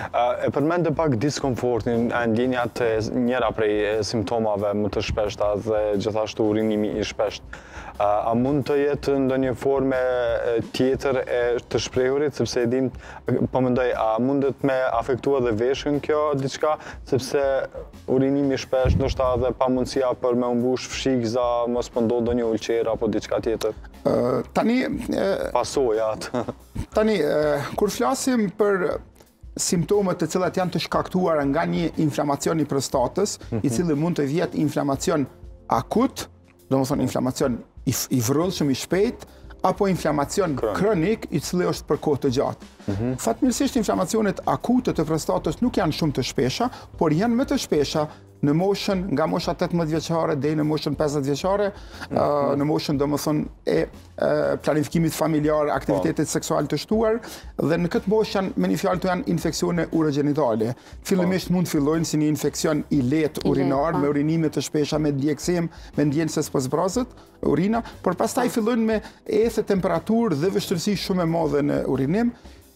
E përmendë pak diskomfortin e ndjenjat e njëra prej simptomave më të shpeshta dhe gjithashtu urinimi i shpesht. A mund të jetë ndonjë forme tjetër e të shprehurit, sepse e dim, po mendoj, a mundet me afektua dhe veshën kjo diçka, sepse urinimi i shpesht ndoshta edhe pamundësia për me mbush fshikza, mos po ndodh ndonjë ulqer apo diçka tjetër. Tani Pasojat. Tani kur flasim për simptomet të cilat janë të shkaktuara nga një inflamacion i prostatës, i cili mund të vjetë inflamacion akut, domethënë inflamacion i vrullshëm, i shpejt, apo inflamacion kronik, i cili është për kohë të gjatë. Fatmirësisht inflamacionet akute të prostatës nuk janë shumë të shpesha, por janë më të shpesha në moshën nga mosha 18 vjeçare deri në moshën 50 vjeçare, në moshën domethënë e planifikimit familjar, aktivitetit seksual të shtuar, dhe në këtë moshë janë, me një fjalë të janë infeksione urogenitale. Fillimisht mund fillojnë si një infeksion i lehtë urinar, me urinime të shpesha, me djegësim, me ndjenjë se s'pozbrazët urina, por pastaj fillojnë me ethe temperaturë dhe vështirësi shumë e madhe në urinim,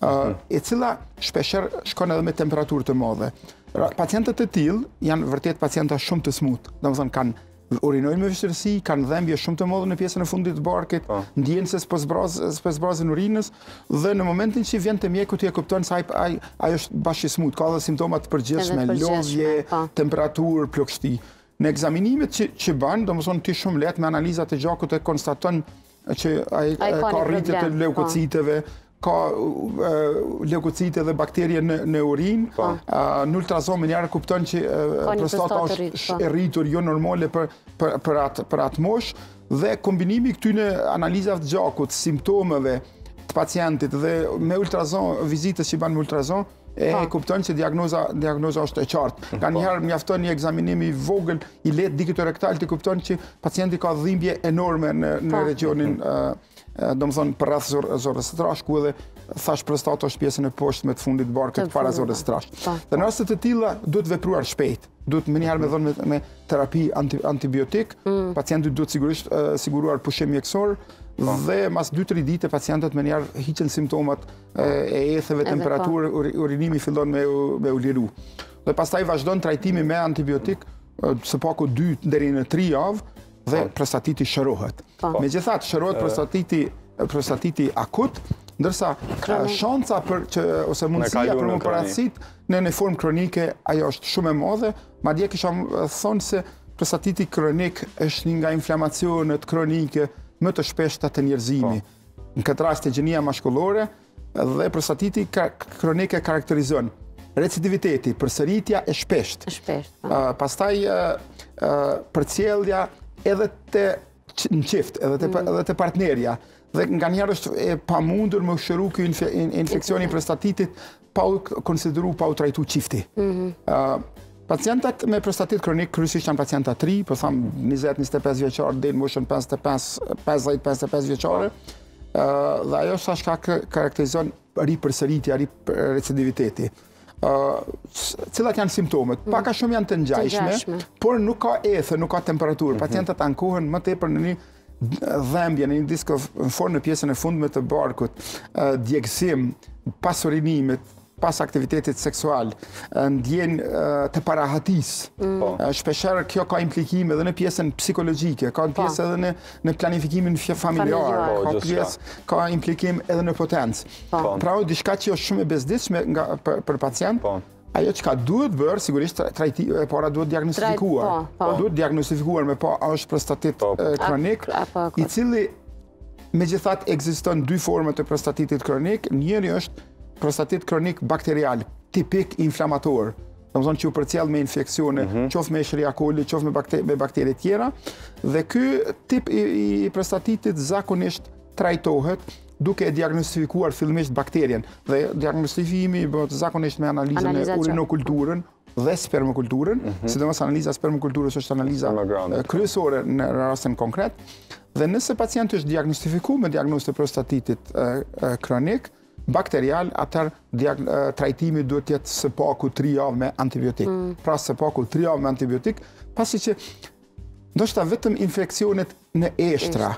e cila shpeshherë shkon edhe me temperaturë të madhe. Pacientët e tillë janë vërtet pacienta shumë të smutë, domethënë kanë urinojnë me vështirësi, kanë dhembje shumë të madhe në pjesën e fundit të barkit, ndjenë se s'pozbrazin urinës, dhe në momentin që vjen te mjeku ti e kupton se ai është bashkë smutë, ka edhe simptoma të përgjithshme, lodhje, temperaturë, plagështi. Në ekzaminimet që bën, domethënë ti shumë lehtë me analizat e gjakut e konstaton që ai ka rritje të leukociteve, ka leukocite dhe bakterie në urinë, në ultrazon më njerë kupton që prostata është e rritur jo normale për atë moshë, dhe kombinimi këtyne analizave të gjakut, simptomeve të pacientit dhe me ultrazon, vizitës që banë me ultrazon, e kupton që diagnoza është e qartë. Ka njëherë mjafton një ekzaminim i vogël, i lehtë dikitorektal, të kupton që pacienti ka dhimbje enorme në regionin, domethënë për rreth zorës së trashku, edhe thash prostata është pjesën e poshtme të fundit të barkut para zorës së trashku. Dhe në raste të tilla duhet vepruar shpejt. Duhet më njëherë me dhënë me terapi antibiotik, pacienti duhet sigurisht siguruar pushim mjekësor, dhe mas 2-3 dite pacientët me njerë hiqen simptomat e etheve, temperaturë, urinimi fillon me u liru. Dhe pastaj vazhdon trajtimi me antibiotik, së paku 2 deri në 3 javë, dhe prostatiti shërohet. Megjithatë, shërohet prostatiti akut, ndërsa shanca ose mundësia për më paraqisit në një formë kronike, ajo është shumë e madhe, madje kisha thonë se prostatiti kronik është një nga inflamacionet kronike më të shpeshta të njerëzimit. Në këtë rast e gjenia mashkullore dhe prostatiti kronike karakterizon recidiviteti, përsëritja e shpesht. Pastaj përcjellja edhe në qift, edhe të partnerja. Dhe nga njerë është e pamundur më shëru kjo infeksioni prostatitit pa u konsideru, pa u trajtu qifti. Pacientat me prostatit kronik kryesisht janë pacienta 3, po thamë 20-25 vjeçare deri në moshën 50-55 vjeçare, dhe ajo sa shkak karakterizon ripërsëritja, recidiviteti. Cilat janë simptomet? Paka shumë janë të ngjashme, por nuk ka ethë, nuk ka temperaturë. Pacientat ankohen më tepër në një dhembje, në një diskomfort në pjesën e fundme të barkut, djegësim, pas urinimit, pas aktivitetit seksual, ndjenë të parahatis. Shpeshherë kjo ka implikime edhe në pjesën psikologjike, ka pjesë edhe në planifikimin familjar, ka pjesë, ka implikim edhe në potencë. Pra o diçka që është shumë e bezdisshme për pacient, ajo që ka duhet bërë, sigurisht para duhet diagnostifikuar. Duhet diagnostifikuar me pa a është prostatit kronik, i cili megjithatë ekziston 2 forma të prostatitit kronik, njëri është prostatit kronik bakterial, tipik inflamator, domethënë që u përcjell me infeksione, qoftë me Escherichia coli, qoftë me bakteri tjera, dhe ky tip i prostatitit zakonisht trajtohet duke e diagnostifikuar fillimisht bakterien. Dhe diagnostifikimi bëhet zakonisht me analizën e urinokulturën dhe spermokulturën, sidomos analiza spermokulturës është analiza kryesore në rastin konkret, dhe nëse pacienti është diagnostifikuar me diagnosë të prostatitit kronik bakterial, atëherë trajtimi duhet të jetë së paku 3 javë me antibiotik. Pra së paku 3 javë me antibiotik, pasi që ndoshta vetëm infeksionet në eshtra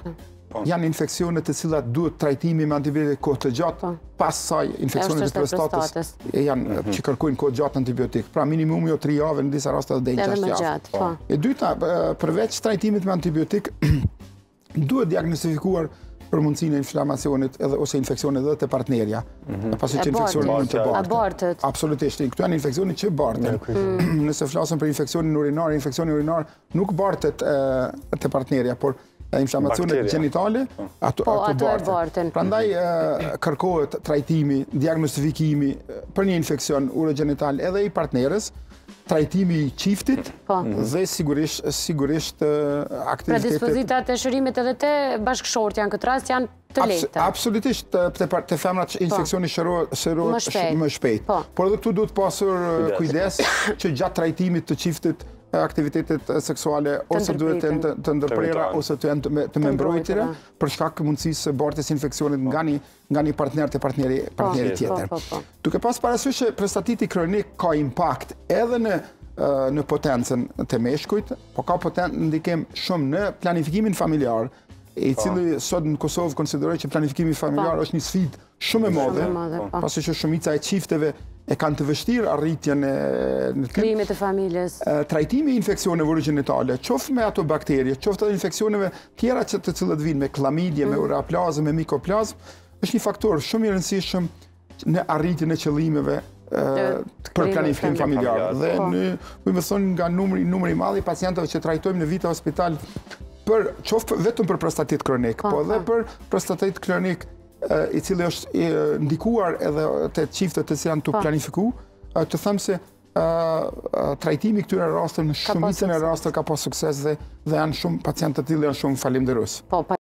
janë infeksionet të cilat duhet trajtimi me antibiotik kohë të gjatë, pas saj infeksionet e prostatës janë që kërkojnë kohë gjatë antibiotik. Pra minimumi 3 javë, në disa raste edhe 6 javë. E dyta, përveç trajtimit me antibiotik, duhet diagnostifikuar për mundësinë e inflamacionit ose infeksionit edhe të partnerja. Pasi që infeksionit të bartët. Absolutisht. Këtu janë infeksionit që bartën. Nëse flasëm për infeksionin urinar nuk bartët të partnerja, por inflamacionet gjenitale, ato bartën. Prandaj kërkohet trajtimi, diagnostifikimi për një infeksion urogenital edhe i partnerës, trajtimi i qiftit dhe sigurisht aktivitetet... Predispozitat e shërimit edhe të bashkëshort janë këtë rast janë të lehta. Absolutisht, të femrat infeksioni shërohet më shpejt. Por edhe këtu duhet pasur kujdes që gjatë trajtimit të qiftit aktivitetet seksuale ose duhet të ndërprera ose të membrojtira për shkak mundësisë bartjes infeksionit nga një partner të partneri tjetër. Duke pas parasysh që prostatiti kronik ka impakt edhe në potencën të meshkujt, po ka ndikim shumë në planifikimin familjar, i cili sot në Kosovë konsideroj që planifikimi familjar është një sfidë shumë e madhe, pasi që shumica e qifteve e kanë të vështirë arritjen në krijimit të familjes. Trajtimi i infeksioneve urogenitale, qoftë me ato bakterie, qoftë edhe infeksioneve tjera të cilët vinë me klamidje, me ureaplazm, me mikoplazm, është një faktor shumë i rëndësishëm në arritjen e qëllimeve për planifikim familjar. Dhe më thonë nga numri i madh i pacientëve që trajtojmë në Vita Hospital qoftë vetëm për prostatit kronik, po edhe për prostatit kronik i cili është ndikuar edhe të qiftet të cilat janë të planifiku, të them se trajtimi këtyre rasteve në shumicën e rasteve ka pas sukses dhe janë shumë pacientë të tillë janë shumë falenderus.